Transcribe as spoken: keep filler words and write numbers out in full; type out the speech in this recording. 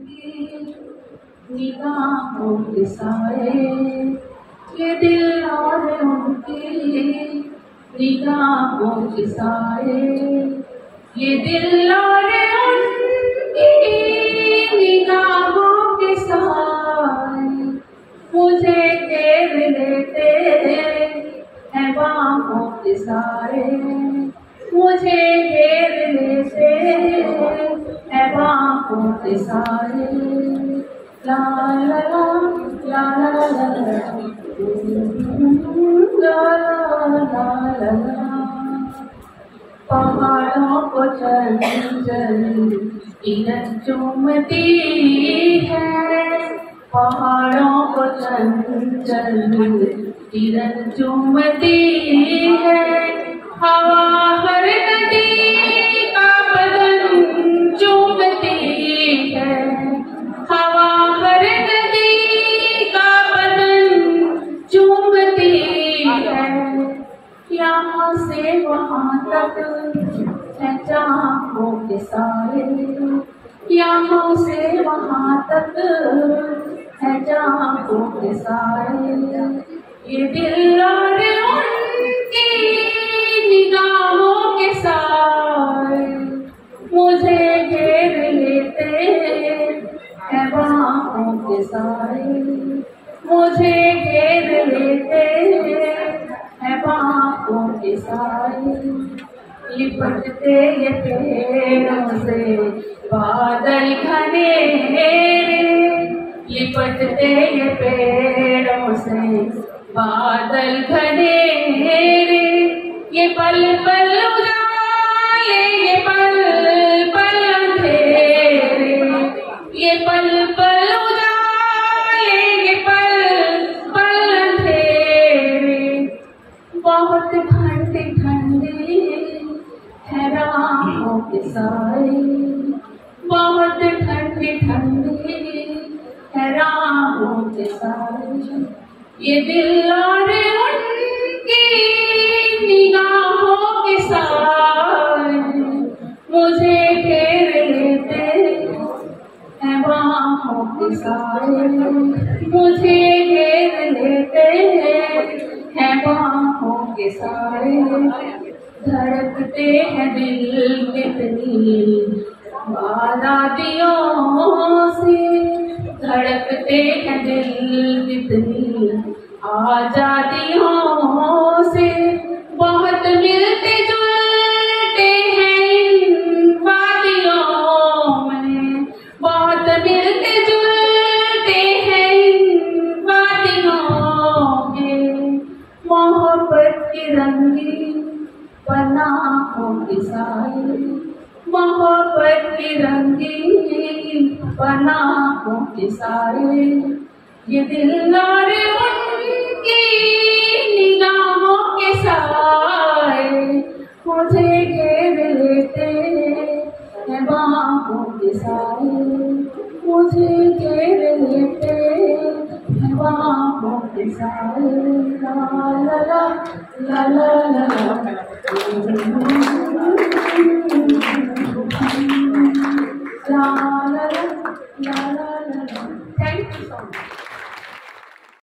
उनकी निगाहों के साए, ये दिल और उनकी निगाहों के साए, ये दिल और उनकी निगाहों के साए मुझे घेर लेते हैं बाहों के साए, मुझे घेर लेते हैं बाहों के साए। ला ला ला ला ला ला ला ला ला। पहाड़ों को चंचल किरण चूमती है, पहाड़ों को चंचल किरण चूमती है, हवा हर नदी का बदन चूमती है, हवा हर नदी का बदन चूमती है। यहाँ से वहाँ तक है चाहों के साए, यहाँ से वहाँ तक है चाहों के साए, ये दिल और उनकी निगाहों के साए मुझे घेर लेते हैं बाहों के साए, मुझे घेर लेते हैं बाहों के साए। लिपटते ये पेड़ों से बादल घनेरे, लिपटते ये पेड़ों से बादल घनेरे, ये पल पल उजाले ये पल पल अंधेरे, ये पल पल उजाले ये पल पल अंधेरे। बहुत ठंडी ठंडी है राहों के साए, बहुत ठंडी ठंडी है राहों के साए, ये दिल और उनकी निगाहों के साए मुझे घेर लेते हैं बाहों के साए, मुझे घेर लेते हैं बाहों के साए। धड़कते हैं दिल कितनी आज़ादियों से, धड़कते हैं दिल कितनी आज़ादियों से, बहुत मिलते जुलते हैं इन वादियों में, बहुत मिलते जुलते हैं इन वादियों में। मोहब्बत की रंगीन पनाहों के साए, मोहब्बत की रंगीन पनाहों के साए, ये दिल और उनकी निगाहों के साए मुझे घेर लेते हैं बाहों के साए, मुझे घेर लेते हैं बाहों के साए। ला ला ला ला ला ला ला।